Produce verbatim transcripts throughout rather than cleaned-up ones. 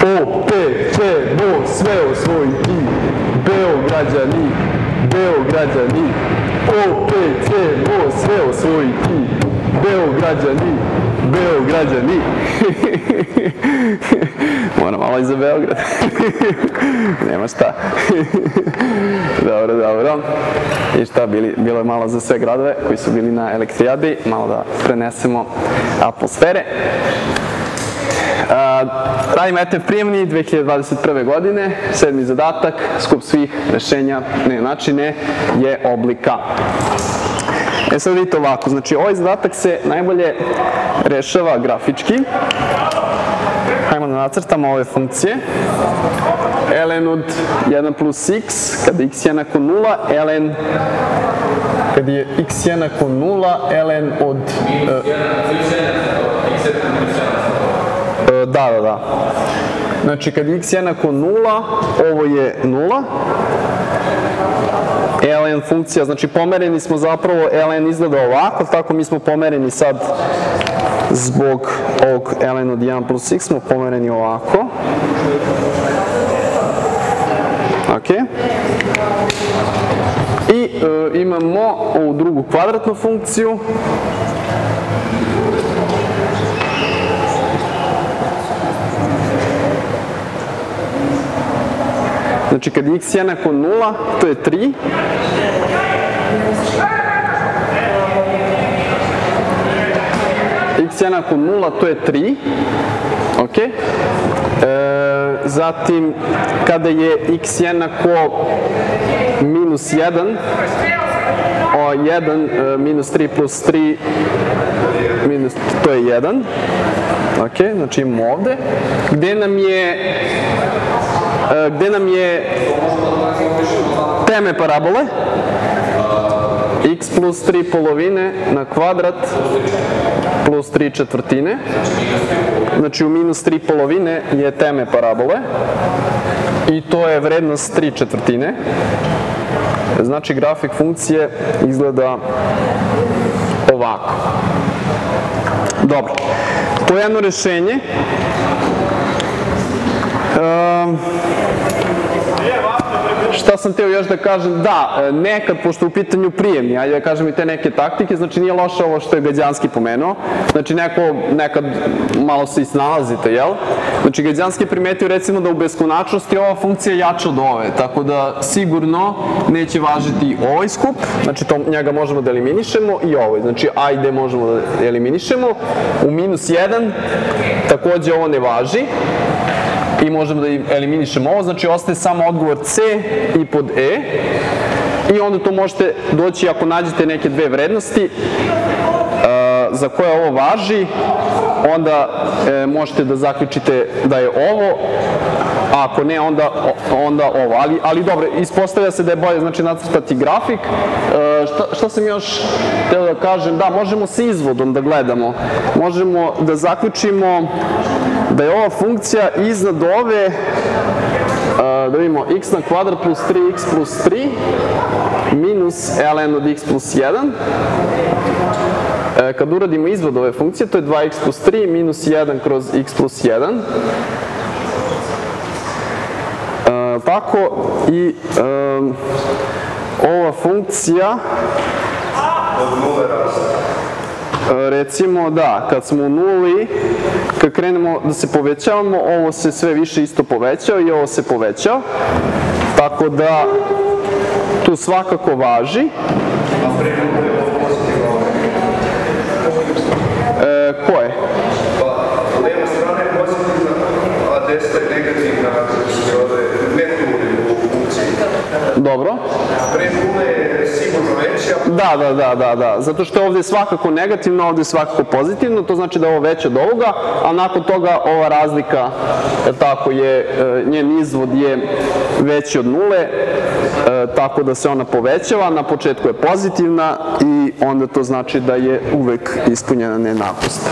O, P, P, Bo, sve osvojiti. Beograđani, Beograđani. O, P, C, Bo, sve osvojiti. Beograđani, Beograđani. Moram malo i za Beograd. Nema šta. Dobro, dobro. I šta, bilo je malo za sve gradove koji su bili na elektrijadi. Malo da prenesemo atmosfere. Radimo E T F prijemni dve hiljade dvadeset prve. godine. Sedmi zadatak, skup svih rešenja na načine je oblika. E sad vidite ovako, znači ovaj zadatak se najbolje rešava grafički. Hajmo da nacrtamo ove funkcije. Ln od jedan plus x, kada je x jednako nula, ln, kada je x jednako nula, ln od... Da, da, da. Znači, kada je x jednako nula, ovo je nula. Ln funkcija, znači pomereni smo zapravo, ln izgleda ovako, tako mi smo pomereni sad zbog ovog ln od jedan plus x smo pomereni ovako. Ok. I imamo ovu drugu kvadratnu funkciju. Znači, kad je x jednako nula, to je tri. X jednako nula, to je tri. Ok. Zatim, kada je x jednako minus jedan, jedan minus tri plus tri, to je jedan. Ok, znači imamo ovde. Gde nam je... Gde nam je teme parabole? X plus tri polovine na kvadrat plus tri četvrtine. Znači u minus tri polovine je teme parabole. I to je vrednost tri četvrtine. Znači grafik funkcije izgleda ovako. Dobro. To je jedno rešenje. Šta sam teo još da kažem? Da, nekad, pošto u pitanju prijemni, ajde da kažem i te neke taktike, znači nije loše ovo što je Gađanski pomenuo, znači neko, nekad malo se i snalazite, jel? Znači Gađanski je primetio recimo da u beskonačnosti ova funkcija je jača od ove, tako da sigurno neće važiti ovaj skup, znači njega možemo da eliminišemo i ovaj, znači ajde možemo da eliminišemo, u minus jedan takođe ovo ne važi, i možemo da eliminišemo ovo, znači ostaje samo odgovor C i pod E i onda to možete doći ako nađete neke dve vrednosti za koje ovo važi, onda možete da zaključite da je ovo, a ako ne, onda ovo. Ali dobro, ispostavlja se da je bolje znači nacrtati grafik. Šta sam još hteo da kažem? Da, možemo sa izvodom da gledamo. Možemo da zaključimo da je ova funkcija iznad ove, da vidimo, x na kvadrat plus tri x plus tri minus ln od x plus jedan. Kad uradimo izvod ove funkcije, to je dva x plus tri minus jedan kroz x plus jedan. Tako, i ova funkcija, recimo da, kad smo u nuli, kad krenemo da se povećavamo, ovo se sve više isto povećao i ovo se povećao, tako da tu svakako važi. Ko je? Leva strana je pozitivna, a desna je negativna, ne nule u funkciji. Dobro. Pre nule je sigurno veća. Da, da, da, da, da. Zato što je ovde svakako negativno, ovde je svakako pozitivno, to znači da je ovo veće od ovoga, a nakon toga ova razlika, tako je, njen izvod je veći od nule, tako da se ona povećava, na početku je pozitivna i onda to znači da je uvek ispunjena nejednakost.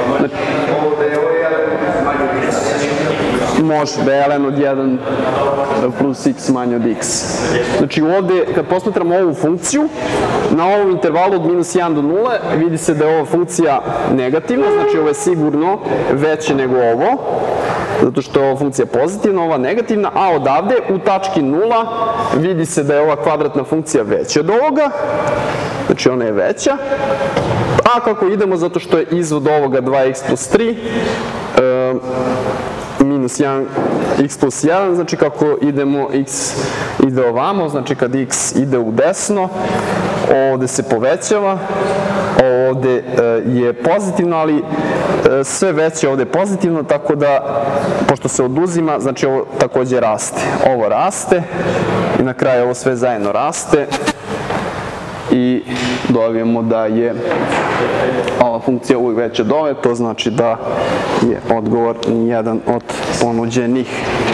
Može, da je ln od jedan plus x manje od x. Znači ovde, kad posmatramo ovu funkciju, na ovom intervalu od minus jedan do nule, vidi se da je ova funkcija negativna, znači ovo je sigurno veće nego ovo. zato što je ova funkcija pozitivna, ova negativna, a odavde u tački nula vidi se da je ova kvadratna funkcija veća od ovoga, znači ona je veća, a kako idemo, zato što je izvod ovoga dva x plus tri, e, minus jedan x plus jedan, znači kako idemo, x ide ovamo, znači kad x ide u desno, ovde se povećava, ovde je pozitivno, ali sve veće ovde je pozitivno, tako da, pošto se oduzima, znači ovo takođe raste. Ovo raste i na kraju ovo sve zajedno raste i dobijemo da je ova funkcija uvijek veća od ove, to znači da je odgovor jedan od ponuđenih.